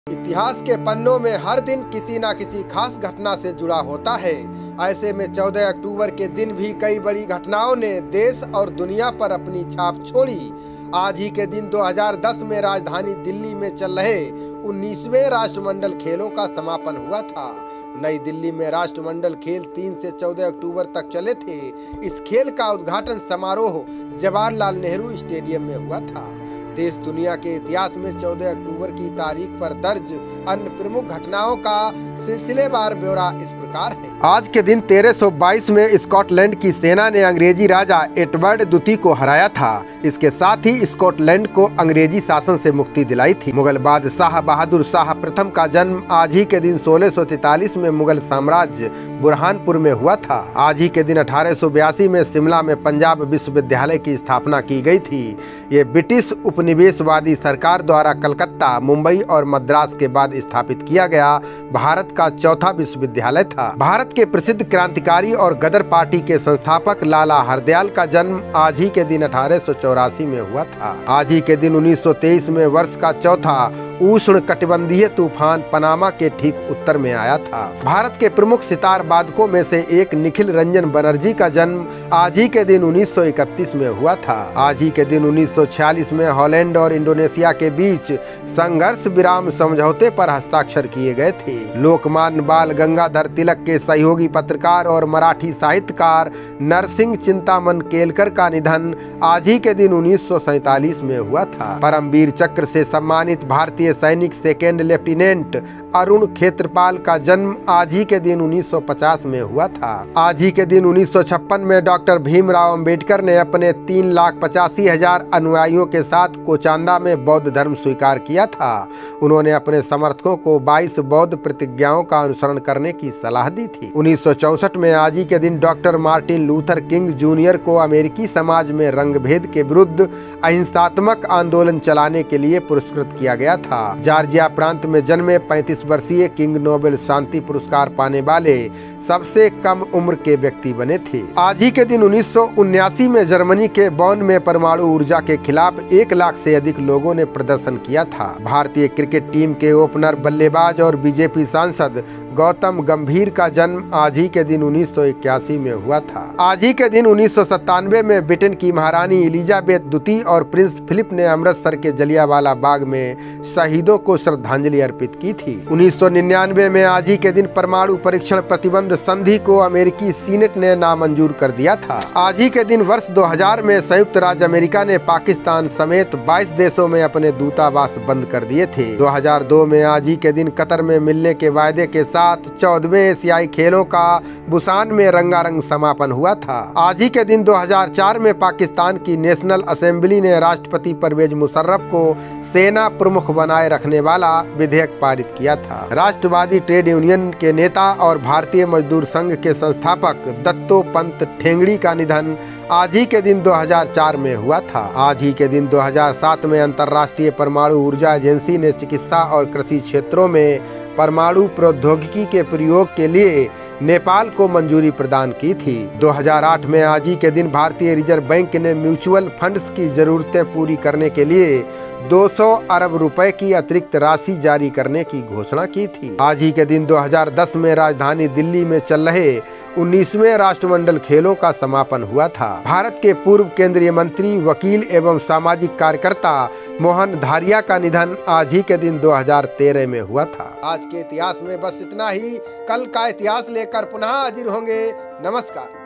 इतिहास के पन्नों में हर दिन किसी न किसी खास घटना से जुड़ा होता है। ऐसे में 14 अक्टूबर के दिन भी कई बड़ी घटनाओं ने देश और दुनिया पर अपनी छाप छोड़ी। आज ही के दिन 2010 में राजधानी दिल्ली में चल रहे 19वें राष्ट्रमंडल खेलों का समापन हुआ था। नई दिल्ली में राष्ट्रमंडल खेल 3 से 14 अक्टूबर तक चले थे। इस खेल का उद्घाटन समारोह जवाहरलाल नेहरू स्टेडियम में हुआ था। देश दुनिया के इतिहास में 14 अक्टूबर की तारीख पर दर्ज अन्य प्रमुख घटनाओं का सिलसिलेवार ब्यौरा इस प्रकार है। आज के दिन 1322 में स्कॉटलैंड की सेना ने अंग्रेजी राजा एडवर्ड द्वितीय को हराया था। इसके साथ ही स्कॉटलैंड को अंग्रेजी शासन से मुक्ति दिलाई थी। मुगल बादशाह बहादुर शाह प्रथम का जन्म आज ही के दिन 1643 में मुगल साम्राज्य बुरहानपुर में हुआ था। आज ही के दिन 1882 में शिमला में पंजाब विश्वविद्यालय की स्थापना की गई थी। ये ब्रिटिश उपनिवेशवादी सरकार द्वारा कलकत्ता, मुंबई और मद्रास के बाद स्थापित किया गया भारत का चौथा विश्वविद्यालय था। भारत के प्रसिद्ध क्रांतिकारी और गदर पार्टी के संस्थापक लाला हरदयाल का जन्म आज ही के दिन 1884 में हुआ था। आज ही के दिन 1923 में वर्ष का चौथा उष्ण कटिबंधीय तूफान पनामा के ठीक उत्तर में आया था। भारत के प्रमुख सितार वादकों में से एक निखिल रंजन बनर्जी का जन्म आज ही के दिन 1931 में हुआ था। आज ही के दिन 1946 में हॉलैंड और इंडोनेशिया के बीच संघर्ष विराम समझौते पर हस्ताक्षर किए गए थे। लोकमान्य बाल गंगाधर तिलक के सहयोगी पत्रकार और मराठी साहित्यकार नरसिंह चिंतामन केलकर का निधन आज ही के दिन 1947 में हुआ था। परमवीर चक्र से सम्मानित भारतीय सैनिक सेकेंड लेफ्टिनेंट अरुण खेत्रपाल का जन्म आज ही के दिन 1950 में हुआ था। आज ही के दिन 1956 में डॉक्टर भीमराव अंबेडकर ने अपने 3,85,000 अनुयायियों के साथ कोचांदा में बौद्ध धर्म स्वीकार किया था। उन्होंने अपने समर्थकों को 22 बौद्ध प्रतिज्ञाओं का अनुसरण करने की सलाह दी थी। 1964 में आज ही के दिन doctor Martin Luther King Junior को अमेरिकी समाज में रंगभेद के विरुद्ध अहिंसात्मक आंदोलन चलाने के लिए पुरस्कृत किया गया था। जॉर्जिया प्रांत में जन्मे 35 वर्षीय किंग नोबेल शांति पुरस्कार पाने वाले सबसे कम उम्र के व्यक्ति बने थे। आज ही के दिन 1979 में जर्मनी के बॉन में परमाणु ऊर्जा के खिलाफ 1 लाख से अधिक लोगों ने प्रदर्शन किया था। भारतीय क्रिकेट टीम के ओपनर बल्लेबाज और बीजेपी सांसद गौतम गंभीर का जन्म आज ही के दिन 1981 में हुआ था। आज ही के दिन 1997 में ब्रिटेन की महारानी एलिजाबेथ द्वितीय और प्रिंस फिलिप ने अमृतसर के जलियांवाला बाग में शहीदों को श्रद्धांजलि अर्पित की थी। 1999 में आज ही के दिन परमाणु परीक्षण प्रतिबंध संधि को अमेरिकी सीनेट ने नामंजूर कर दिया था। आज ही के दिन वर्ष 2000 में संयुक्त राज्य अमेरिका ने पाकिस्तान समेत 22 देशों में अपने दूतावास बंद कर दिए थे। 2002 में आज ही के दिन कतर में मिलने के वायदे के साथ 14वें एशियाई खेलों का बुसान में रंगारंग समापन हुआ था। आज ही के दिन 2004 में पाकिस्तान की नेशनल असेंबली ने राष्ट्रपति परवेज मुशर्रफ को सेना प्रमुख बनाए रखने वाला विधेयक पारित किया था। राष्ट्रवादी ट्रेड यूनियन के नेता और भारतीय मजदूर संघ के संस्थापक दत्तोपंत ठेंगड़ी का निधन आज ही के दिन 2004 में हुआ था। आज ही के दिन 2007 में अंतर्राष्ट्रीय परमाणु ऊर्जा एजेंसी ने चिकित्सा और कृषि क्षेत्रों में परमाणु प्रौद्योगिकी के प्रयोग के लिए नेपाल को मंजूरी प्रदान की थी। 2008 में आज ही के दिन भारतीय रिजर्व बैंक ने म्यूचुअल फंड्स की जरूरतें पूरी करने के लिए 200 अरब रुपए की अतिरिक्त राशि जारी करने की घोषणा की थी। आज ही के दिन 2010 में राजधानी दिल्ली में चल रहे 19वें राष्ट्रमंडल खेलों का समापन हुआ था। भारत के पूर्व केंद्रीय मंत्री, वकील एवं सामाजिक कार्यकर्ता मोहन धारिया का निधन आज ही के दिन 2013 में हुआ था। आज के इतिहास में बस इतना ही। कल का इतिहास लेकर पुनः हाजिर होंगे। नमस्कार।